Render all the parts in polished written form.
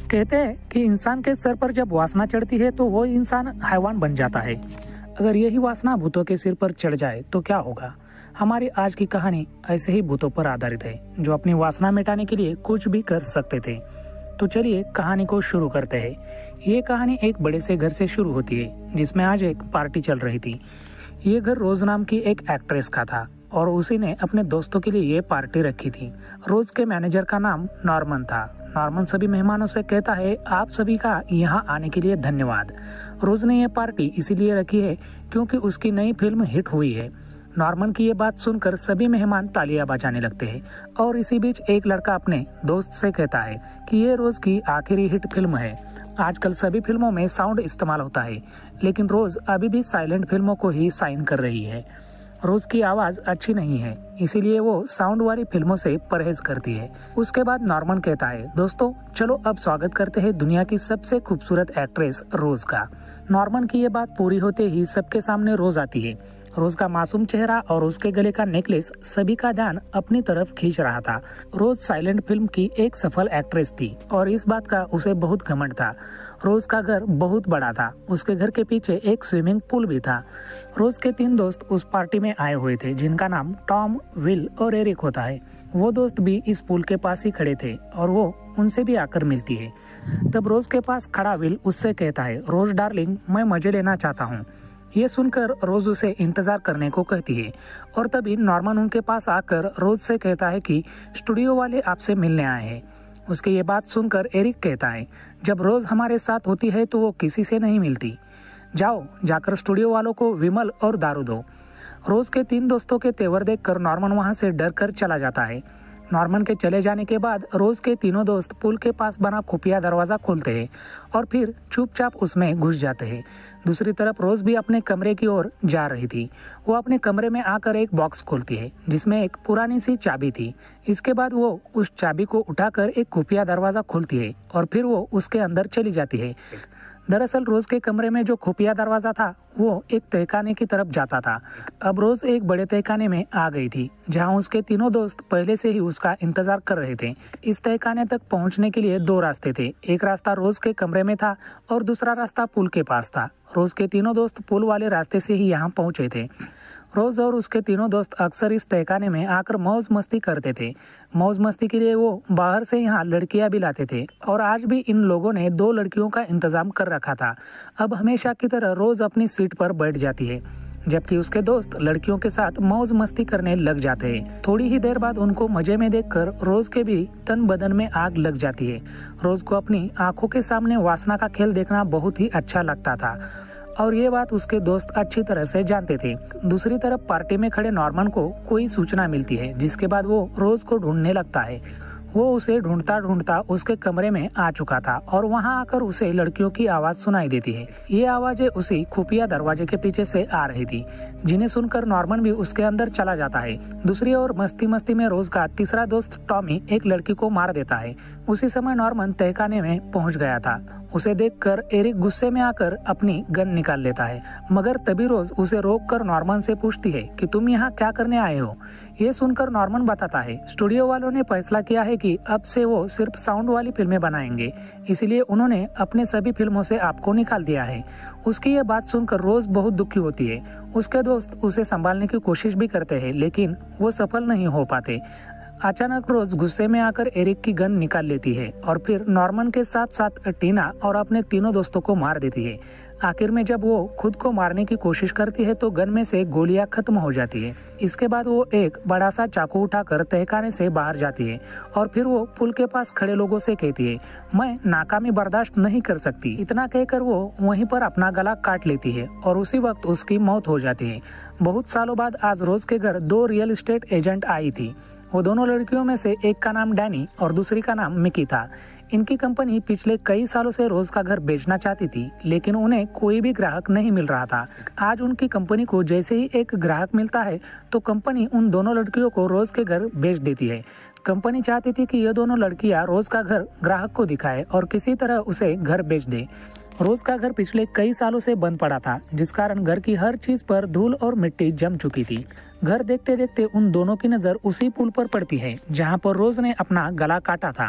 कहते हैं कि इंसान के सर पर जब वासना चढ़ती है तो वो इंसान हैवान बन जाता है। अगर यही वासना भूतों के सिर पर चढ़ जाए तो क्या होगा। हमारी आज की कहानी ऐसे ही भूतों पर आधारित है जो अपनी वासना मिटाने के लिए कुछ भी कर सकते थे। तो चलिए कहानी को शुरू करते हैं। ये कहानी एक बड़े से घर से शुरू होती है जिसमें आज एक पार्टी चल रही थी। ये घर रोज नाम की एक एक्ट्रेस का था और उसी ने अपने दोस्तों के लिए ये पार्टी रखी थी। रोज के मैनेजर का नाम नॉर्मन था। नॉर्मन सभी मेहमानों से कहता है, आप सभी का यहाँ आने के लिए धन्यवाद। रोज ने ये पार्टी इसीलिए रखी है क्योंकि उसकी नई फिल्म हिट हुई है। नॉर्मन की ये बात सुनकर सभी मेहमान तालियां बजाने लगते हैं और इसी बीच एक लड़का अपने दोस्त से कहता है कि ये रोज की आखिरी हिट फिल्म है। आजकल सभी फिल्मों में साउंड इस्तेमाल होता है लेकिन रोज अभी भी साइलेंट फिल्मों को ही साइन कर रही है। रोज की आवाज अच्छी नहीं है इसीलिए वो साउंड वाली फिल्मों से परहेज करती है। उसके बाद नॉर्मन कहता है, दोस्तों चलो अब स्वागत करते हैं दुनिया की सबसे खूबसूरत एक्ट्रेस रोज का। नॉर्मन की ये बात पूरी होते ही सबके सामने रोज आती है। रोज का मासूम चेहरा और उसके गले का नेकलेस सभी का ध्यान अपनी तरफ खींच रहा था। रोज साइलेंट फिल्म की एक सफल एक्ट्रेस थी और इस बात का उसे बहुत घमंड था। रोज का घर बहुत बड़ा था। उसके घर के पीछे एक स्विमिंग पूल भी था। रोज के 3 दोस्त उस पार्टी में आए हुए थे जिनका नाम टॉम, विल और एरिक होता है। वो दोस्त भी इस पूल के पास ही खड़े थे और वो उनसे भी आकर मिलती है। तब रोज के पास खड़ा विल उससे कहता है, रोज डार्लिंग मैं मजे लेना चाहता हूँ। ये सुनकर रोज उसे इंतजार करने को कहती है और तभी नॉर्मन उनके पास आकर रोज से कहता है कि स्टूडियो वाले आपसे मिलने आए हैं। उसकी ये बात सुनकर एरिक कहता है, जब रोज हमारे साथ होती है तो वो किसी से नहीं मिलती। जाओ जाकर स्टूडियो वालों को विमल और दारू दो। रोज के 3 दोस्तों के तेवर देखकर नॉर्मन वहां से डर कर चला जाता है। नॉर्मन के चले जाने के बाद रोज के तीनों दोस्त पुल के पास बना खुफिया दरवाजा खोलते हैं और फिर चुपचाप उसमें घुस जाते हैं। दूसरी तरफ रोज भी अपने कमरे की ओर जा रही थी। वो अपने कमरे में आकर एक बॉक्स खोलती है जिसमें एक पुरानी सी चाबी थी। इसके बाद वो उस चाबी को उठाकर एक खुफिया दरवाजा खोलती है और फिर वो उसके अंदर चली जाती है। दरअसल रोज के कमरे में जो खुफिया दरवाजा था वो एक तहखाने की तरफ जाता था। अब रोज एक बड़े तहखाने में आ गई थी जहां उसके तीनों दोस्त पहले से ही उसका इंतजार कर रहे थे। इस तहखाने तक पहुंचने के लिए 2 रास्ते थे। एक रास्ता रोज के कमरे में था और दूसरा रास्ता पुल के पास था। रोज के तीनों दोस्त पुल वाले रास्ते से ही यहाँ पहुंचे थे। रोज और उसके तीनों दोस्त अक्सर इस तहखाने में आकर मौज मस्ती करते थे। मौज मस्ती के लिए वो बाहर से यहाँ लड़कियां भी लाते थे और आज भी इन लोगों ने 2 लड़कियों का इंतजाम कर रखा था। अब हमेशा की तरह रोज अपनी सीट पर बैठ जाती है जबकि उसके दोस्त लड़कियों के साथ मौज मस्ती करने लग जाते हैं। थोड़ी ही देर बाद उनको मजे में देखकर रोज के भी तन बदन में आग लग जाती है। रोज को अपनी आंखों के सामने वासना का खेल देखना बहुत ही अच्छा लगता था और ये बात उसके दोस्त अच्छी तरह से जानते थे। दूसरी तरफ पार्टी में खड़े नॉर्मन को कोई सूचना मिलती है जिसके बाद वो रोज को ढूंढने लगता है। वो उसे ढूंढता ढूंढता उसके कमरे में आ चुका था और वहां आकर उसे लड़कियों की आवाज सुनाई देती है। ये आवाजें उसी खुफिया दरवाजे के पीछे से आ रही थी जिन्हें सुनकर नॉर्मन भी उसके अंदर चला जाता है। दूसरी ओर मस्ती मस्ती में रोज का तीसरा दोस्त टॉमी एक लड़की को मार देता है। उसी समय नॉर्मन तहखाने में पहुंच गया था। उसे देखकर एरिक गुस्से में आकर अपनी गन निकाल लेता है मगर तभी रोज उसे रोककर नॉर्मन से पूछती है कि तुम यहाँ क्या करने आए हो। ये सुनकर नॉर्मन बताता है, स्टूडियो वालों ने फैसला किया है कि अब से वो सिर्फ साउंड वाली फिल्में बनाएंगे, इसीलिए उन्होंने अपने सभी फिल्मों से आपको निकाल दिया है। उसकी ये बात सुनकर रोज बहुत दुखी होती है। उसके दोस्त उसे संभालने की कोशिश भी करते हैं लेकिन वो सफल नहीं हो पाते। अचानक रोज गुस्से में आकर एरिक की गन निकाल लेती है और फिर नॉर्मन के साथ साथ टीना और अपने तीनों दोस्तों को मार देती है। आखिर में जब वो खुद को मारने की कोशिश करती है तो गन में से गोलियां खत्म हो जाती है। इसके बाद वो एक बड़ा सा चाकू उठाकर तहखाने से बाहर जाती है और फिर वो पुल के पास खड़े लोगों से कहती है, मैं नाकामी बर्दाश्त नहीं कर सकती। इतना कहकर वो वहीं पर अपना गला काट लेती है और उसी वक्त उसकी मौत हो जाती है। बहुत सालों बाद आज रोज के घर 2 रियल एस्टेट एजेंट आई थी। वो दोनों लड़कियों में से एक का नाम डैनी और दूसरी का नाम मिकी था। इनकी कंपनी पिछले कई सालों से रोज का घर बेचना चाहती थी लेकिन उन्हें कोई भी ग्राहक नहीं मिल रहा था। आज उनकी कंपनी को जैसे ही एक ग्राहक मिलता है तो कंपनी उन दोनों लड़कियों को रोज के घर बेच देती है। कंपनी चाहती थी कि ये दोनों लड़कियां रोज का घर ग्राहक को दिखाए और किसी तरह उसे घर बेच दे। रोज का घर पिछले कई सालों से बंद पड़ा था जिस कारण घर की हर चीज पर धूल और मिट्टी जम चुकी थी। घर देखते देखते उन दोनों की नजर उसी पुल पर पड़ती है जहां पर रोज ने अपना गला काटा था।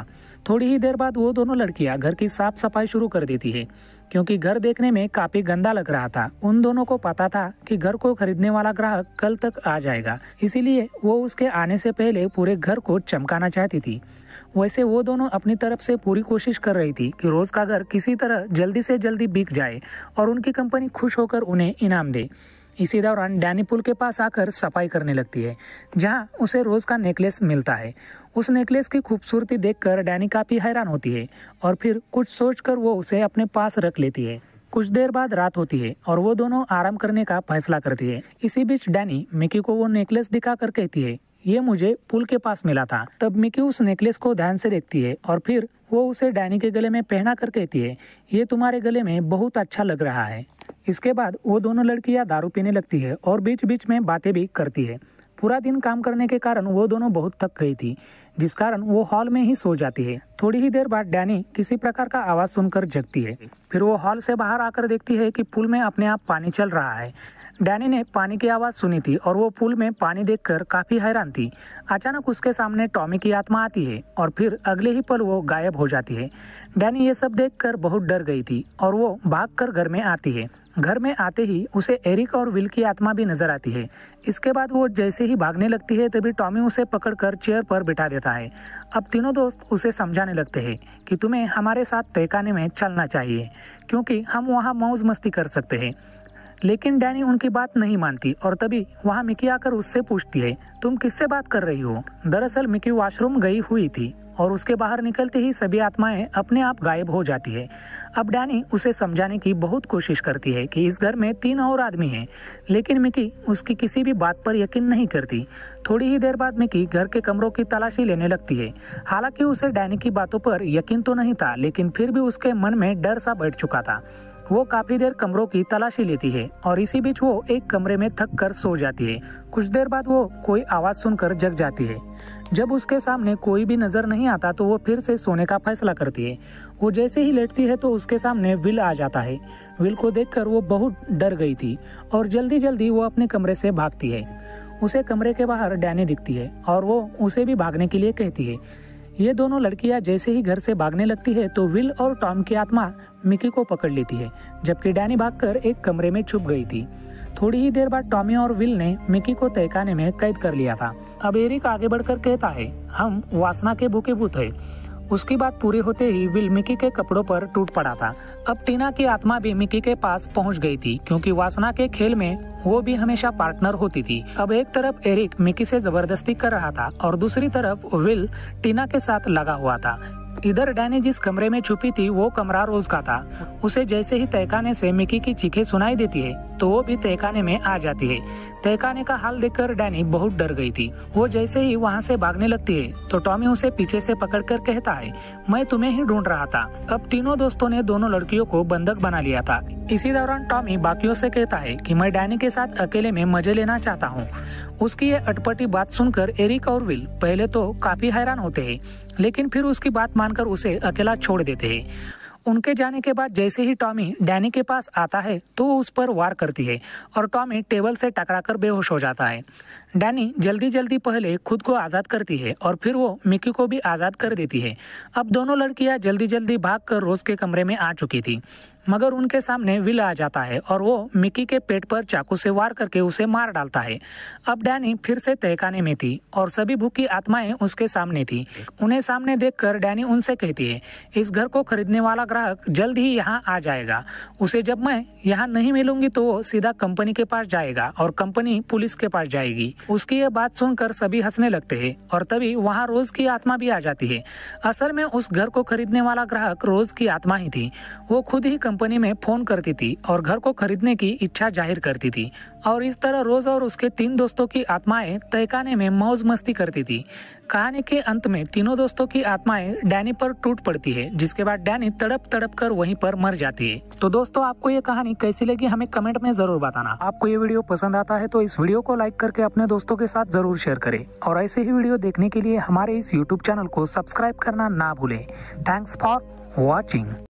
थोड़ी ही देर बाद वो दोनों लड़कियां घर की साफ सफाई शुरू कर देती है, क्योंकि घर देखने में काफी गंदा लग रहा था। उन दोनों को पता था कि घर को खरीदने वाला ग्राहक कल तक आ जाएगा, इसीलिए वो उसके आने से पहले पूरे घर को चमकाना चाहती थी। वैसे वो दोनों अपनी तरफ से पूरी कोशिश कर रही थी कि रोज का घर किसी तरह जल्दी से जल्दी बिक जाए और उनकी कंपनी खुश होकर उन्हें इनाम दे। इसी दौरान डैनी पुल के पास आकर सफाई करने लगती है, जहां उसे रोज का नेकलेस मिलता है। उस नेकलेस की खूबसूरती देखकर डैनी काफी हैरान होती है और फिर कुछ सोचकर वो उसे अपने पास रख लेती है। कुछ देर बाद रात होती है और वो दोनों आराम करने का फैसला करती है। इसी बीच डैनी मिकी को वो नेकलेस दिखाकर कहती है, ये मुझे पुल के पास मिला था। तब मिकी उस नेकलेस को ध्यान से देखती है और फिर वो उसे डैनी के गले में पहना कर कहती है, ये तुम्हारे गले में बहुत अच्छा लग रहा है। इसके बाद वो दोनों लड़कियां दारू पीने लगती है और बीच बीच में बातें भी करती है। पूरा दिन काम करने के कारण वो दोनों बहुत थक गई थी, जिस कारण वो हॉल में ही सो जाती है। थोड़ी ही देर बाद डैनी किसी प्रकार का आवाज सुनकर जगती है। फिर वो हॉल से बाहर आकर देखती है कि पुल में अपने आप पानी चल रहा है। डैनी ने पानी की आवाज सुनी थी और वो पुल में पानी देखकर काफी हैरान थी। अचानक उसके सामने टॉमी की आत्मा आती है और फिर अगले ही पल वो गायब हो जाती है। डैनी ये सब देखकर बहुत डर गई थी और वो भागकर घर में आती है। घर में आते ही उसे एरिक और विल की आत्मा भी नजर आती है। इसके बाद वो जैसे ही भागने लगती है तभी टॉमी उसे पकड़कर चेयर पर बिठा देता है। अब तीनों दोस्त उसे समझाने लगते हैं कि तुम्हें हमारे साथ तहखाने में चलना चाहिए, क्योंकि हम वहाँ मौज मस्ती कर सकते हैं। लेकिन डैनी उनकी बात नहीं मानती और तभी वहाँ मिकी आकर उससे पूछती है, तुम किससे बात कर रही हो? दरअसल मिकी वॉशरूम गई हुई थी और उसके बाहर निकलते ही सभी आत्माएं अपने आप गायब हो जाती है। अब डैनी उसे समझाने की बहुत कोशिश करती है कि इस घर में 3 और आदमी हैं, लेकिन मिकी उसकी किसी भी बात पर यकीन नहीं करती। थोड़ी ही देर बाद मिकी घर के कमरों की तलाशी लेने लगती है। हालांकि उसे डैनी की बातों पर यकीन तो नहीं था, लेकिन फिर भी उसके मन में डर सा बैठ चुका था। वो काफी देर कमरों की तलाशी लेती है और इसी बीच वो एक कमरे में थक कर सो जाती है। कुछ देर बाद वो कोई आवाज सुनकर जग जाती है। जब उसके सामने कोई भी नजर नहीं आता तो वो फिर से सोने का फैसला करती है। वो जैसे ही लेटती है तो उसके सामने विल आ जाता है। विल को देखकर वो बहुत डर गई थी और जल्दी जल्दी वो अपने कमरे से भागती है। उसे कमरे के बाहर डैनी दिखती है और वो उसे भी भागने के लिए कहती है। ये दोनों लड़कियां जैसे ही घर से भागने लगती है तो विल और टॉम की आत्मा मिकी को पकड़ लेती है, जबकि डैनी भागकर एक कमरे में छुप गई थी। थोड़ी ही देर बाद टॉमी और विल ने मिकी को तहखाने में कैद कर लिया था। अब एरिक आगे बढ़कर कहता है, हम वासना के भूखे भूत है। उसकी बात पूरी होते ही विल मिकी के कपड़ों पर टूट पड़ा था। अब टीना की आत्मा भी मिकी के पास पहुंच गई थी, क्योंकि वासना के खेल में वो भी हमेशा पार्टनर होती थी। अब एक तरफ एरिक मिकी से जबरदस्ती कर रहा था और दूसरी तरफ विल टीना के साथ लगा हुआ था। इधर डैनी जिस कमरे में छुपी थी वो कमरा रोज का था। उसे जैसे ही तहखाने से मिकी की चीखें सुनाई देती है तो वो भी तहखाने में आ जाती है। तहखाने का हाल देखकर डैनी बहुत डर गई थी। वो जैसे ही वहाँ से भागने लगती है तो टॉमी उसे पीछे से पकड़कर कहता है, मैं तुम्हें ही ढूंढ रहा था। अब तीनों दोस्तों ने दोनों लड़कियों को बंधक बना लिया था। इसी दौरान टॉमी बाकियों से कहता है कि मैं डैनी के साथ अकेले में मजे लेना चाहता हूँ। उसकी ये अटपटी बात सुनकर एरिक और विल पहले तो काफी हैरान होते हैं, लेकिन फिर उसकी बात मानकर उसे अकेला छोड़ देते हैं। उनके जाने के बाद जैसे ही टॉमी डैनी के पास आता है तो वो उस पर वार करती है और टॉमी टेबल से टकराकर बेहोश हो जाता है। डैनी जल्दी जल्दी पहले खुद को आजाद करती है और फिर वो मिकी को भी आजाद कर देती है। अब दोनों लड़कियां जल्दी जल्दी भागकर रोज के कमरे में आ चुकी थी, मगर उनके सामने विल आ जाता है और वो मिकी के पेट पर चाकू से वार करके उसे मार डालता है। अब डैनी फिर से तहखाने में थी और सभी भूखी आत्माएं उसके सामने थी। उन्हें सामने देखकर डैनी उनसे कहती है, इस घर को खरीदने वाला ग्राहक जल्द ही यहाँ आ जाएगा। उसे जब मैं यहाँ नहीं मिलूंगी तो वो सीधा कंपनी के पास जाएगा और कंपनी पुलिस के पास जाएगी। उसकी ये बात सुनकर सभी हंसने लगते हैं और तभी वहाँ रोज की आत्मा भी आ जाती है। असल में उस घर को खरीदने वाला ग्राहक रोज की आत्मा ही थी। वो खुद ही कंपनी में फोन करती थी और घर को खरीदने की इच्छा जाहिर करती थी और इस तरह रोज और उसके 3 दोस्तों की आत्माएं तहखाने में मौज मस्ती करती थी। कहानी के अंत में तीनों दोस्तों की आत्माएं डैनी पर टूट पड़ती है, जिसके बाद डैनी तड़प तड़प कर वहीं पर मर जाती है। तो दोस्तों, आपको ये कहानी कैसी लगी हमें कमेंट में जरूर बताना। आपको ये वीडियो पसंद आता है तो इस वीडियो को लाइक करके अपने दोस्तों के साथ जरूर शेयर करें और ऐसे ही वीडियो देखने के लिए हमारे इस यूट्यूब चैनल को सब्सक्राइब करना ना भूले। Thanks for watching.